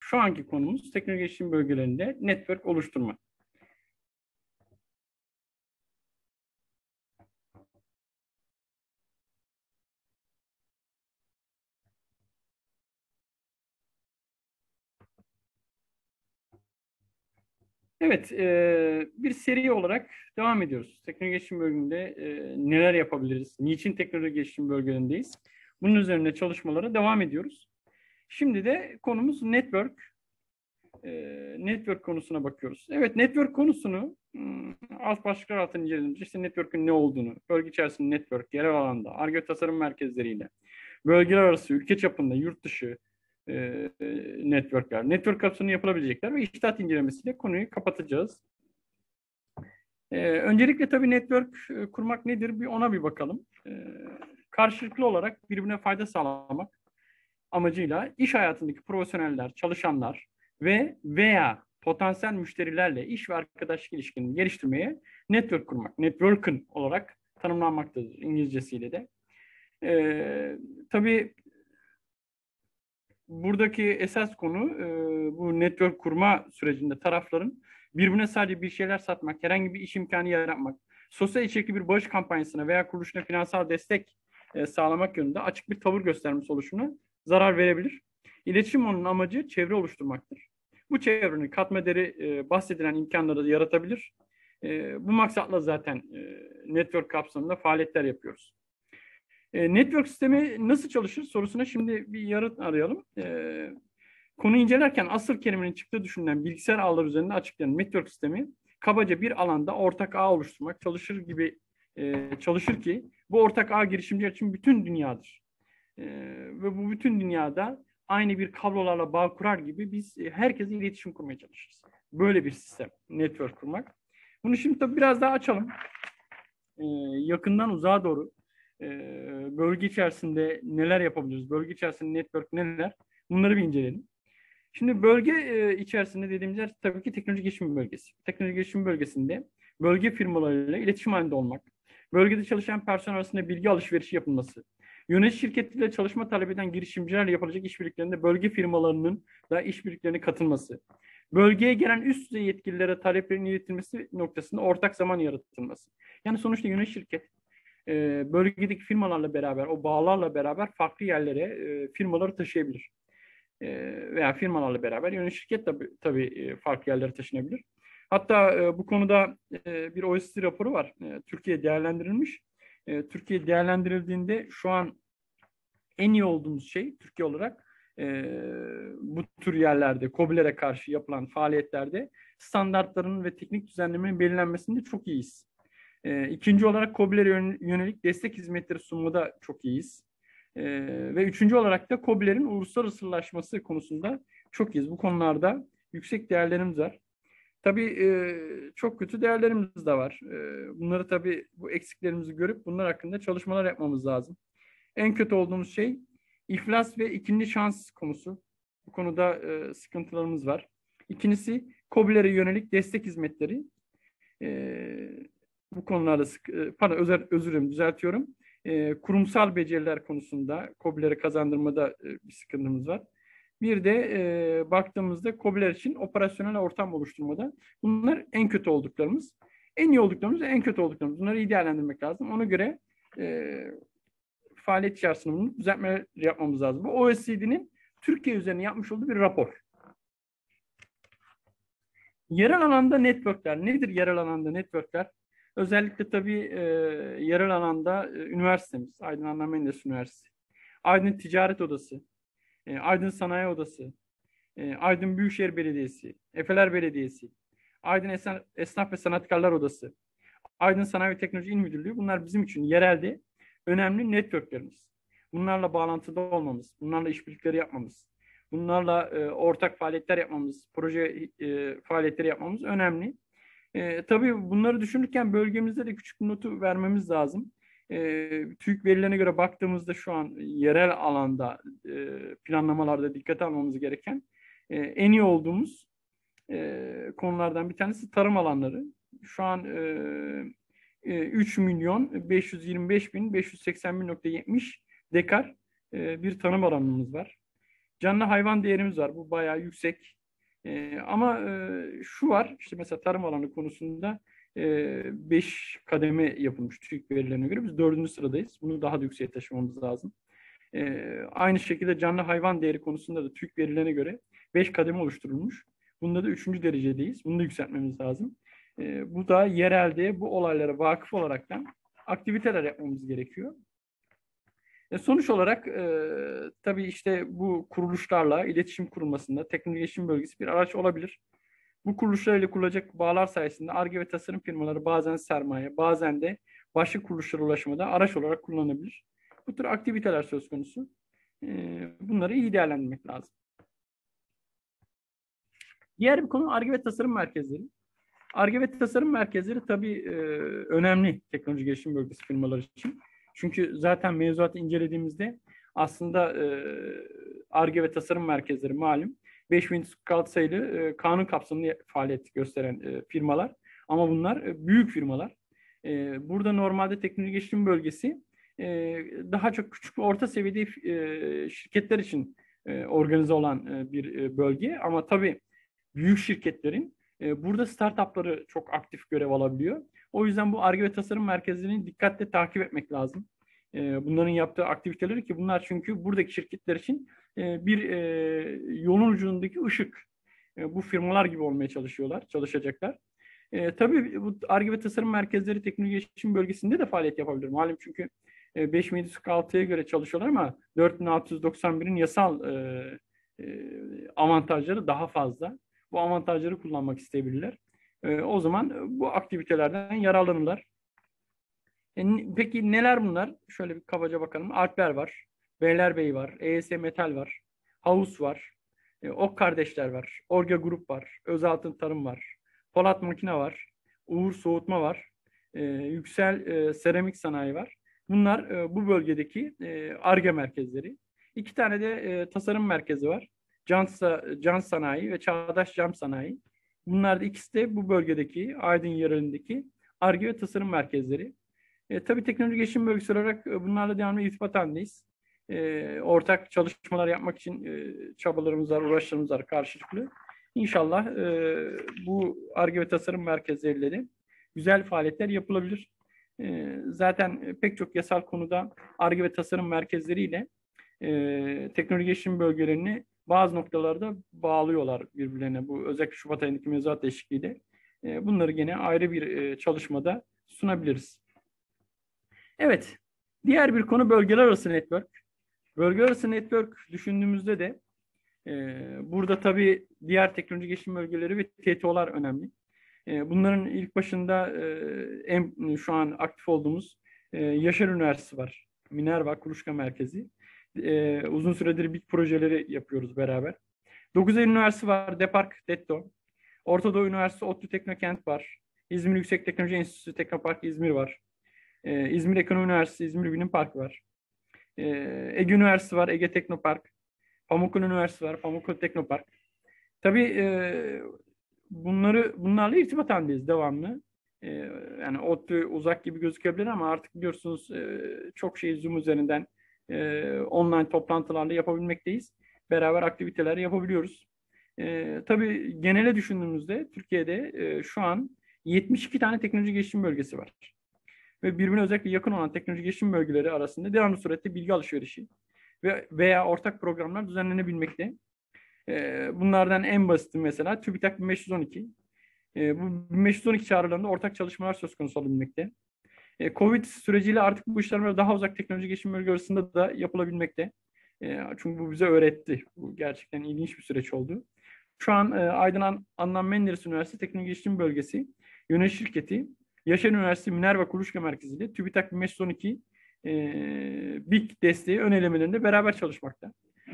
Şu anki konumuz teknoloji gelişim bölgelerinde network oluşturma. Evet, bir seri olarak devam ediyoruz. Teknoloji gelişim bölümünde neler yapabiliriz? Niçin teknoloji gelişim bölgelerindeyiz? Bunun üzerine çalışmalara devam ediyoruz. Şimdi de konumuz network. Network konusuna bakıyoruz. Evet, network konusunu alt başlıklar altında incelediğimizde işte network'ün ne olduğunu, bölge içerisinde network, yerel alanda, Ar-Ge tasarım merkezleriyle, bölgeler arası, ülke çapında, yurt dışı networkler, network kapsamında yapılabilecekler ve iştahat incelemesiyle konuyu kapatacağız. Öncelikle tabii network kurmak nedir? Ona bir bakalım. Karşılıklı olarak birbirine fayda sağlamak amacıyla iş hayatındaki profesyoneller, çalışanlar veya potansiyel müşterilerle iş ve arkadaşlık ilişkilerini geliştirmeye network kurmak, networking olarak tanımlanmaktadır İngilizcesiyle de. Tabii buradaki esas konu bu network kurma sürecinde tarafların birbirine sadece bir şeyler satmak, herhangi bir iş imkanı yaratmak, sosyal içerikli bir bağış kampanyasına veya kuruluşuna finansal destek sağlamak yönünde açık bir tavır göstermesi oluşuna zarar verebilir. İletişim onun amacı çevre oluşturmaktır. Bu çevrenin katma değeri bahsedilen imkanları da yaratabilir. Bu maksatla zaten network kapsamında faaliyetler yapıyoruz. Network sistemi nasıl çalışır sorusuna şimdi bir yanıt arayalım. Konu incelerken asıl kelimenin çıktığı düşünülen bilgisayar ağları üzerinde açıklayan network sistemi kabaca bir alanda ortak ağ oluşturmak çalışır ki bu ortak ağ girişimciler için bütün dünyadır. Ve bu bütün dünyada aynı bir kablolarla bağ kurar gibi biz herkese iletişim kurmaya çalışırız. Böyle bir sistem, network kurmak. Bunu şimdi tabii biraz daha açalım. Yakından uzağa doğru bölge içerisinde neler yapabiliriz? Bölge içerisinde network neler? Bunları bir inceleyelim. Şimdi bölge içerisinde dediğimiz yer tabii ki teknoloji gelişim bölgesi. Teknoloji gelişim bölgesinde bölge firmalarıyla iletişim halinde olmak, bölgede çalışan personel arasında bilgi alışverişi yapılması, yönetici şirketleriyle çalışma talep eden girişimcilerle yapılacak işbirliklerinde bölge firmalarının da işbirliklerine katılması, bölgeye gelen üst düzey yetkililere taleplerin iletilmesi noktasında ortak zaman yaratılması. Yani sonuçta yönetici şirket bölgedeki firmalarla beraber, o bağlarla beraber farklı yerlere firmaları taşıyabilir. Veya firmalarla beraber yönetici şirket tabii farklı yerlere taşınabilir. Hatta bu konuda bir OECD raporu var. Türkiye değerlendirilmiş. Türkiye değerlendirildiğinde şu an en iyi olduğumuz şey Türkiye olarak bu tür yerlerde, KOBİ'lere karşı yapılan faaliyetlerde standartların ve teknik düzenlemenin belirlenmesinde çok iyiyiz. İkinci olarak KOBİ'lere yönelik destek hizmetleri sunmada çok iyiyiz. Ve üçüncü olarak da KOBİ'lerin uluslararasılaşması konusunda çok iyiyiz. Bu konularda yüksek değerlerimiz var. Tabii çok kötü değerlerimiz de var. Bunları tabii bu eksiklerimizi görüp bunlar hakkında çalışmalar yapmamız lazım. En kötü olduğumuz şey iflas ve ikinci şans konusu. Bu konuda sıkıntılarımız var. İkincisi KOBİ'lere yönelik destek hizmetleri. Bu konularda özür dilerim düzeltiyorum. Kurumsal beceriler konusunda KOBİ'lere kazandırmada bir sıkıntımız var. Bir de baktığımızda KOBİ'ler için operasyonel ortam oluşturmada bunlar en kötü olduklarımız. En iyi olduklarımız, en kötü olduklarımız. Bunları iyi değerlendirmek lazım. Ona göre faaliyet içerisinde bunu düzeltmeler yapmamız lazım. Bu OECD'nin Türkiye üzerine yapmış olduğu bir rapor. Yerel alanda networkler. Nedir yerel alanda networkler? Özellikle tabii yerel alanda üniversitemiz, Aydın Adnan Menderes Üniversitesi, Aydın Ticaret Odası, Aydın Sanayi Odası, Aydın Büyükşehir Belediyesi, Efeler Belediyesi, Aydın Esnaf ve Sanatkarlar Odası, Aydın Sanayi ve Teknoloji İl Müdürlüğü bunlar bizim için yerelde önemli networklerimiz. Bunlarla bağlantıda olmamız, bunlarla işbirlikleri yapmamız, bunlarla ortak faaliyetler yapmamız, proje faaliyetleri yapmamız önemli. Tabii bunları düşünürken bölgemizde de küçük bir notu vermemiz lazım. TÜİK verilerine göre baktığımızda şu an yerel alanda planlamalarda dikkate almamız gereken en iyi olduğumuz konulardan bir tanesi tarım alanları. Şu an 3 milyon 525 bin 581,70 dekar bir tarım alanımız var. Canlı hayvan değerimiz var. Bu bayağı yüksek. Ama şu var, işte mesela tarım alanı konusunda 5 kademe yapılmış TÜİK verilerine göre. Biz 4. sıradayız. Bunu daha da yükseğe taşımamız lazım. Aynı şekilde canlı hayvan değeri konusunda da TÜİK verilerine göre 5 kademe oluşturulmuş. Bunda da 3. derecedeyiz. Bunu da yükseltmemiz lazım. Bu da yerelde bu olaylara vakıf olaraktan aktiviteler yapmamız gerekiyor. Sonuç olarak tabii işte bu kuruluşlarla iletişim kurulmasında teknoloji iletişim bölgesi bir araç olabilir. Bu kuruluşlar ile kurulacak bağlar sayesinde Ar-Ge ve tasarım firmaları bazen sermaye, bazen de başka kuruluşlara ulaşmada araç olarak kullanılabilir. Bu tür aktiviteler söz konusu. Bunları iyi değerlendirmek lazım. Diğer bir konu Ar-Ge ve tasarım merkezleri. Ar-Ge ve tasarım merkezleri tabii önemli teknoloji gelişim bölgesi firmalar için. Çünkü zaten mevzuatı incelediğimizde aslında Ar-Ge ve tasarım merkezleri malum 5146 sayılı kanun kapsamında faaliyet gösteren firmalar. Ama bunlar büyük firmalar. Burada normalde teknoloji gelişim bölgesi daha çok küçük ve orta seviyede şirketler için organize olan bir bölge. Ama tabii büyük şirketlerin burada startupları çok aktif görev alabiliyor. O yüzden bu Ar-Ge ve tasarım merkezlerini dikkatle takip etmek lazım. Bunların yaptığı aktiviteleri, ki bunlar çünkü buradaki şirketler için bir yolun ucundaki ışık. Bu firmalar gibi olmaya çalışacaklar. Tabii bu Ar-Ge ve tasarım merkezleri teknoloji gelişim bölgesinde de faaliyet yapabilir. Malum çünkü 5746'ya göre çalışıyorlar ama 4691'in yasal avantajları daha fazla. Bu avantajları kullanmak isteyebilirler. O zaman bu aktivitelerden yararlanırlar. Peki neler bunlar? Şöyle bir kabaca bakalım. Alpler var, Beylerbeyi var, ES Metal var, Havus var, Ok Kardeşler var, Orga Grup var, Özaltın Tarım var, Polat Makine var, Uğur Soğutma var, Yüksel Seramik Sanayi var. Bunlar bu bölgedeki Ar-Ge merkezleri. 2 tane de tasarım merkezi var. Can Sanayi ve Çağdaş Cam Sanayi. Bunlar da ikisi de bu bölgedeki Aydın yerelindeki Ar-Ge ve tasarım merkezleri. Tabii teknoloji gelişim bölgesi olarak bunlarla devamlı irtibat halindeyiz. Ortak çalışmalar yapmak için çabalarımız var, uğraşlarımız var karşılıklı. İnşallah bu Ar-Ge ve tasarım merkezleriyle de güzel faaliyetler yapılabilir. Zaten pek çok yasal konuda Ar-Ge ve tasarım merkezleriyle teknoloji gelişim bölgelerini bazı noktalarda bağlıyorlar birbirlerine. Bu özellikle Şubat ayındaki mevzuat değişikliğiyle. Bunları gene ayrı bir çalışmada sunabiliriz. Evet, diğer bir konu bölgeler arası network. Bölgeler arası network düşündüğümüzde de burada tabii diğer teknoloji gelişim bölgeleri ve TTO'lar önemli. Bunların ilk başında şu an aktif olduğumuz Yaşar Üniversitesi var. Minerva Kuluçka Merkezi. Uzun süredir BİK projeleri yapıyoruz beraber. 9 Eylül Üniversitesi var. Depark, DETTO. Orta Doğu Üniversitesi ODTÜ Teknokent var. İzmir Yüksek Teknoloji Enstitüsü Teknopark İzmir var. İzmir Ekonomi Üniversitesi İzmir Bilim Parkı var. Ege Üniversitesi var. Ege Teknopark. Pamukkale Üniversitesi var. Pamukkale Teknopark. Tabii bunlarla irtibat halindeyiz devamlı. Yani ODTÜ uzak gibi gözükebilir ama artık biliyorsunuz çok şey Zoom üzerinden online toplantılarla yapabilmekteyiz. Beraber aktiviteler yapabiliyoruz. Tabii genele düşündüğümüzde Türkiye'de şu an 72 tane teknoloji gelişim bölgesi var. Ve birbirine özellikle yakın olan teknoloji gelişim bölgeleri arasında devamlı surette bilgi alışverişi veya ortak programlar düzenlenebilmekte. Bunlardan en basiti mesela TÜBİTAK 1512. Bu 1512 çağrılarında ortak çalışmalar söz konusu olabilmekte. Covid süreciyle artık bu işlemler daha uzak teknoloji gelişim bölgeleri arasında da yapılabilmekte. Çünkü bu bize öğretti. Bu gerçekten ilginç bir süreç oldu. Şu an Aydın Adnan Menderes Üniversitesi Teknoloji Gelişim Bölgesi Yönetim Şirketi, Yaşar Üniversitesi Minerva Kuluçka Merkezi ile TÜBİTAK 1512 BİK desteği ön elemelerinde beraber çalışmakta.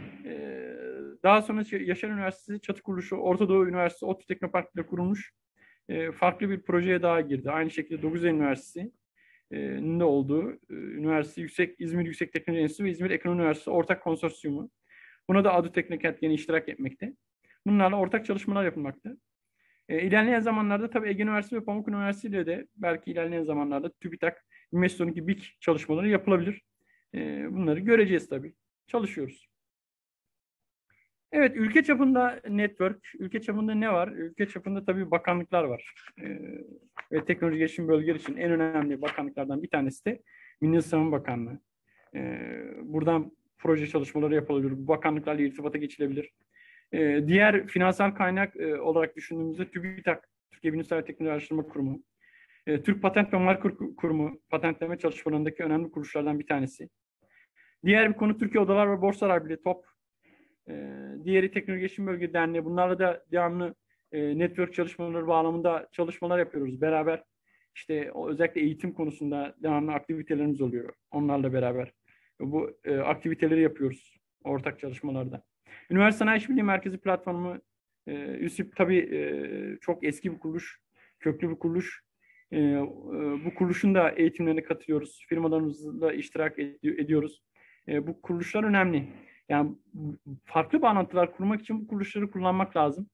Daha sonra Yaşar Üniversitesi Çatı Kuruluşu, Orta Doğu Üniversitesi ODTÜ Teknopark ile kurulmuş farklı bir projeye daha girdi. Aynı şekilde 9 Eylül Üniversitesi'nin de olduğu İzmir Yüksek Teknoloji Enstitüsü ve İzmir Ekonomi Üniversitesi ortak konsorsiyumu. Buna da ADÜ Teknokent yine iştirak etmekte. Bunlarla ortak çalışmalar yapılmakta. İlerleyen zamanlarda tabii Ege Üniversitesi ve Pamukkale Üniversitesi ile de belki ilerleyen zamanlarda TÜBİTAK 1512 BİK çalışmaları yapılabilir. Bunları göreceğiz tabii. Çalışıyoruz. Evet, ülke çapında network, ülke çapında ne var? Ülke çapında tabii bakanlıklar var. Ve teknoloji gelişim bölgeleri için en önemli bakanlıklardan bir tanesi de Milli Savunma Bakanlığı. Buradan proje çalışmaları yapılabilir, bu bakanlıklarla irtibata geçilebilir. Diğer finansal kaynak olarak düşündüğümüzde TÜBİTAK, Türkiye Bilimsel ve Teknoloji Araştırma Kurumu, Türk Patent ve Marka Kurumu, patentleme çalışmalarındaki önemli kuruluşlardan bir tanesi. Diğer bir konu Türkiye Odalar ve Borsalar Birliği, TOP. Diğeri Teknoloji Gelişim Bölge Derneği. Bunlarla da devamlı network çalışmaları bağlamında çalışmalar yapıyoruz beraber. İşte özellikle eğitim konusunda devamlı aktivitelerimiz oluyor onlarla beraber. Bu aktiviteleri yapıyoruz ortak çalışmalarda. Üniversite Sanayi İşbirliği Merkezi platformu, ÜSİP tabii çok eski bir kuruluş, köklü bir kuruluş. Bu kuruluşun da eğitimlerine katılıyoruz. Firmalarımızla iştirak ediyoruz. Bu kuruluşlar önemli. Yani farklı bağlantılar kurmak için bu kuruluşları kullanmak lazım.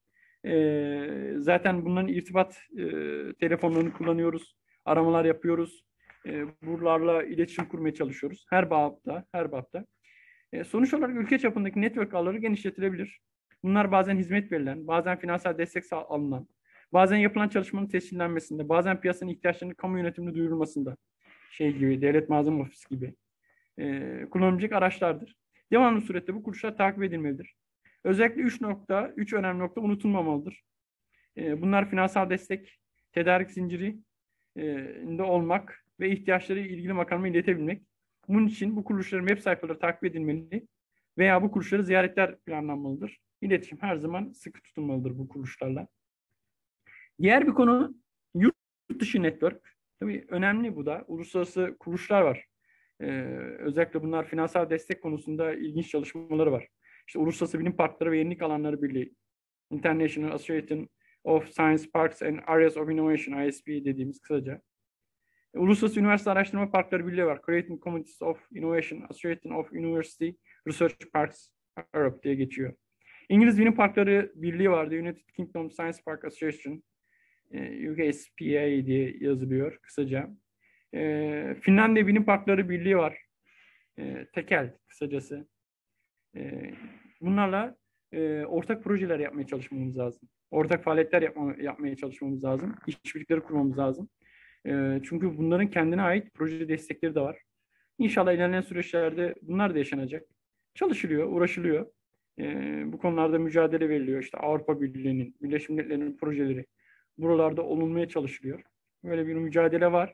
Zaten bunların irtibat telefonlarını kullanıyoruz. Aramalar yapıyoruz. Buralarla iletişim kurmaya çalışıyoruz. Her babda. Sonuç olarak ülke çapındaki network ağları genişletilebilir. Bunlar bazen hizmet verilen, bazen finansal destek alınan, bazen yapılan çalışmanın tescillenmesinde, bazen piyasanın ihtiyaçlarının kamu yönetimine duyurulmasında, şey gibi, devlet malzeme ofisi gibi kullanılacak araçlardır. Devamlı surette bu kuruluşlar takip edilmelidir. Özellikle 3 önemli nokta unutulmamalıdır. Bunlar finansal destek, tedarik zincirinde olmak ve ihtiyaçları ilgili makama iletebilmek. Bunun için bu kuruluşların web sayfaları takip edilmeli veya bu kuruluşları ziyaretler planlanmalıdır. İletişim her zaman sıkı tutulmalıdır bu kuruluşlarla. Diğer bir konu yurt dışı network. Tabii önemli bu da. Uluslararası kuruluşlar var. Özellikle bunlar finansal destek konusunda ilginç çalışmaları var. İşte Uluslararası Bilim Parkları ve Yenilik Alanları Birliği, International Association of Science Parks and Areas of Innovation, ISP dediğimiz kısaca. Uluslararası Üniversite Araştırma Parkları Birliği var. Creating Communities of Innovation, Association of University Research Parks Europe diye geçiyor. İngiliz Bilim Parkları Birliği var. The United Kingdom Science Park Association, UKSPA diye yazılıyor kısaca. Finlandiya Bilim Parkları Birliği var. Tekel kısacası. Bunlarla ortak projeler yapmaya çalışmamız lazım. Ortak faaliyetler yapmaya çalışmamız lazım. İşbirlikleri kurmamız lazım. Çünkü bunların kendine ait proje destekleri de var. İnşallah ilerleyen süreçlerde bunlar da yaşanacak. Çalışılıyor, uğraşılıyor. Bu konularda mücadele veriliyor. İşte Avrupa Birliği'nin, Birleşmiş Milletler'in projeleri buralarda olunmaya çalışılıyor. Böyle bir mücadele var.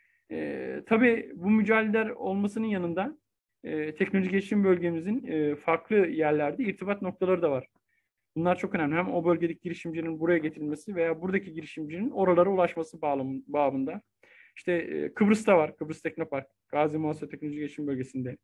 Tabii bu mücadeleler olmasının yanında teknoloji gelişim bölgemizin farklı yerlerde irtibat noktaları da var. Bunlar çok önemli. Hem o bölgedeki girişimcinin buraya getirilmesi veya buradaki girişimcinin oralara ulaşması bağlamında. İşte Kıbrıs'ta var. Kıbrıs Teknopark, Gazi Muhasebe Teknoloji Gelişim Bölgesi'nde.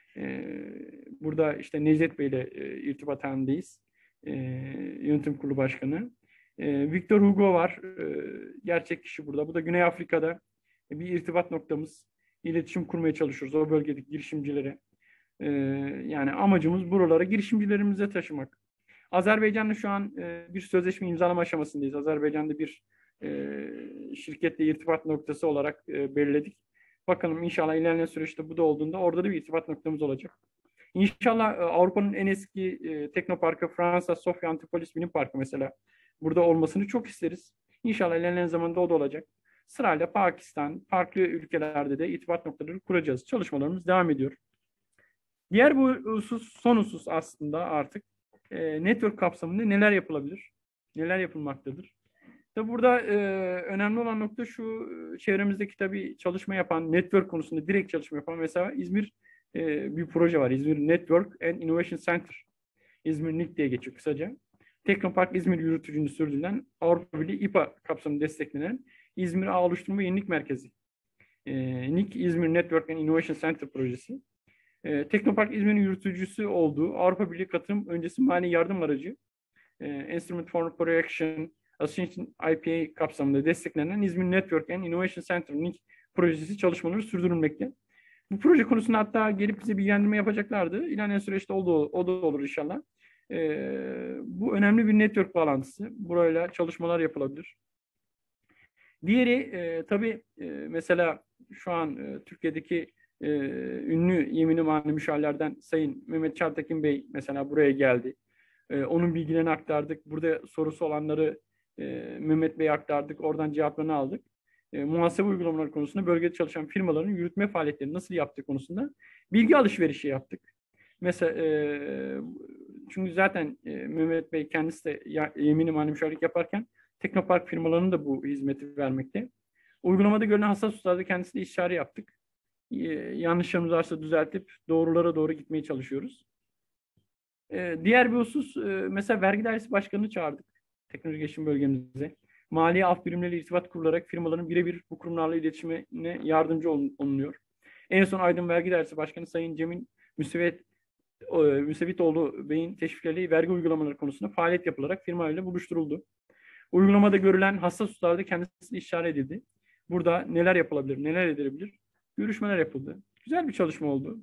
Burada işte Necdet Bey ile irtibat halindeyiz. Yönetim Kurulu Başkanı. Victor Hugo var. Gerçek kişi burada. Bu da Güney Afrika'da bir irtibat noktamız. İletişim kurmaya çalışıyoruz o bölgedeki girişimcilere. Yani amacımız buralara girişimcilerimize taşımak. Azerbaycan'la şu an bir sözleşme imzalama aşamasındayız. Azerbaycan'da bir şirketle irtibat noktası olarak belirledik. Bakalım inşallah ilerleyen süreçte bu da olduğunda orada da bir irtibat noktamız olacak. İnşallah Avrupa'nın en eski teknoparkı Fransa, Sofya Antipolis Bilim Parkı mesela burada olmasını çok isteriz. İnşallah ilerleyen zamanda o da olacak. Sırayla Pakistan, farklı ülkelerde de irtibat noktaları kuracağız. Çalışmalarımız devam ediyor. Diğer bu husus, son husus aslında artık network kapsamında neler yapılabilir? Neler yapılmaktadır? Tabi burada önemli olan nokta şu, çevremizdeki tabii çalışma yapan, network konusunda direkt çalışma yapan mesela İzmir bir proje var. İzmir Network and Innovation Center. İzmir NIC diye geçiyor kısaca. Teknopark İzmir yürütücünü sürdürülen Avrupa Birliği İPA kapsamında desteklenen İzmir Ağ Oluşturma ve Yenilik Merkezi. NIC İzmir Network and Innovation Center projesi. Teknopark İzmir'in yürütücüsü olduğu Avrupa Birliği katılım öncesi mali yardım aracı Instrument for Projection Association IPA kapsamında desteklenen İzmir Network and Innovation Center NIC projesi çalışmaları sürdürülmekte. Bu proje konusunda hatta gelip bize bilgilendirme yapacaklardı. İlerleyen süreçte o da olur inşallah. Bu önemli bir network bağlantısı. Burayla çalışmalar yapılabilir. Diğeri tabii mesela şu an Türkiye'deki ünlü yemin-i mani müşavirlerden Sayın Mehmet Çağatay Bey mesela buraya geldi. Onun bilgilerini aktardık. Burada sorusu olanları Mehmet Bey'e aktardık. Oradan cevaplarını aldık. Muhasebe uygulamaları konusunda bölgede çalışan firmaların yürütme faaliyetlerini nasıl yaptığı konusunda bilgi alışverişi yaptık. Mesela çünkü zaten Mehmet Bey kendisi de yeminli mali müşavirlik yaparken Teknopark firmalarının da bu hizmeti vermekte. Uygulamada görülen hassas hususlarda kendisiyle istişare yaptık. Yanlışlarımız varsa düzeltip doğrulara doğru gitmeye çalışıyoruz. Diğer bir husus, mesela vergi dairesi başkanını çağırdık teknoloji gelişim bölgemize. Maliye alt birimleriyle irtibat kurularak firmaların birebir bu kurumlarla iletişimine yardımcı olunuyor. En son Aydın Vergi Dairesi Başkanı Sayın Cemil Müsevitoğlu Bey'in teşvikleriyle vergi uygulamaları konusunda faaliyet yapılarak firmayla buluşturuldu. Uygulamada görülen hassas hususlarda kendisi işaret edildi. Burada neler yapılabilir, neler edilebilir? Görüşmeler yapıldı. Güzel bir çalışma oldu.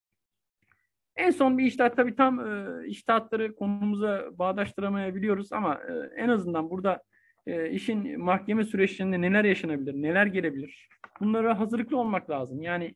En son bir iştahat, tabii tam iştahatları konumuza bağdaştıramayabiliyoruz ama en azından burada işin mahkeme süreçlerinde neler yaşanabilir, neler gelebilir? Bunlara hazırlıklı olmak lazım. Yani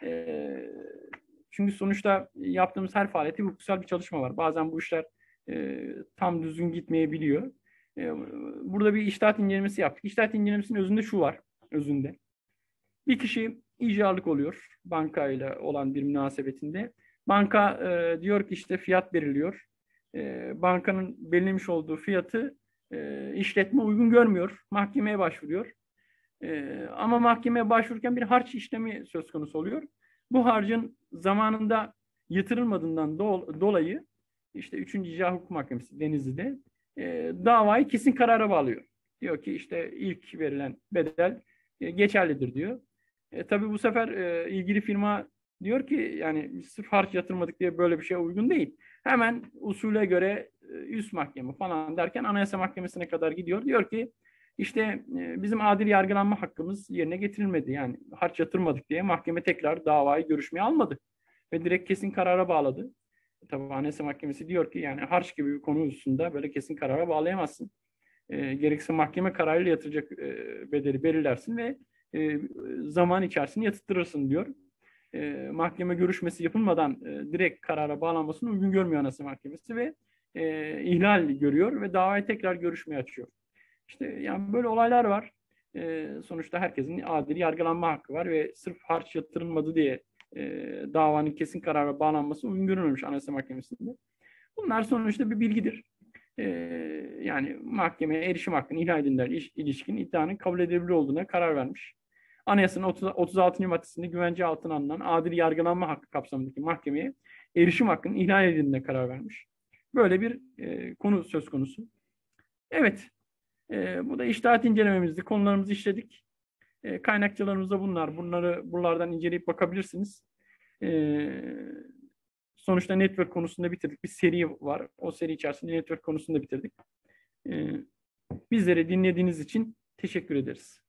çünkü sonuçta yaptığımız her faaliyette hukuksal bir çalışma var. Bazen bu işler tam düzgün gitmeyebiliyor. Burada bir iştahat incelemesi yaptık. İştahat incelemesinin özünde şu var. Özünde. Bir kişi icralık oluyor bankayla olan bir münasebetinde. Banka diyor ki işte fiyat veriliyor. Bankanın belirlemiş olduğu fiyatı işletme uygun görmüyor. Mahkemeye başvuruyor. Ama mahkemeye başvururken bir harç işlemi söz konusu oluyor. Bu harcın zamanında yatırılmadığından dolayı işte 3. İcra Hukuk Mahkemesi Denizli'de davayı kesin karara bağlıyor. Diyor ki işte ilk verilen bedel geçerlidir diyor. Tabii bu sefer ilgili firma diyor ki yani sırf harç yatırmadık diye böyle bir şey uygun değil. Hemen usule göre üst mahkeme falan derken Anayasa Mahkemesi'ne kadar gidiyor. Diyor ki işte bizim adil yargılanma hakkımız yerine getirilmedi. Yani harç yatırmadık diye mahkeme tekrar davayı görüşmeye almadı. Ve direkt kesin karara bağladı. Tabii Anayasa Mahkemesi diyor ki yani harç gibi bir konu hususunda böyle kesin karara bağlayamazsın. Gerekirse mahkeme kararıyla yatıracak bedeli belirlersin ve zaman içerisinde yatıttırırsın diyor. Mahkeme görüşmesi yapılmadan direkt karara bağlanmasını uygun görmüyor Anayasa Mahkemesi ve ihlal görüyor ve davayı tekrar görüşmeye açıyor. İşte yani böyle olaylar var. Sonuçta herkesin adil yargılanma hakkı var ve sırf harç yatırılmadı diye davanın kesin karara bağlanması uygun görülmemiş Anayasa Mahkemesi'nde. Bunlar sonuçta bir bilgidir. Yani mahkemeye erişim hakkını ihlal edenler ilişkin iddianın kabul edilebilir olduğuna karar vermiş. Anayasanın 36. maddesinde güvence altına alınan adil yargılanma hakkı kapsamındaki mahkemeye erişim hakkının ihlal edildiğine karar vermiş. Böyle bir konu söz konusu. Evet, bu da içtihat incelememizdi. Konularımızı işledik. Kaynakçalarımız da bunlar. Buralardan inceleyip bakabilirsiniz. Sonuçta network konusunda bitirdik. Bir seri var. O seri içerisinde network konusunda bitirdik. Bizleri dinlediğiniz için teşekkür ederiz.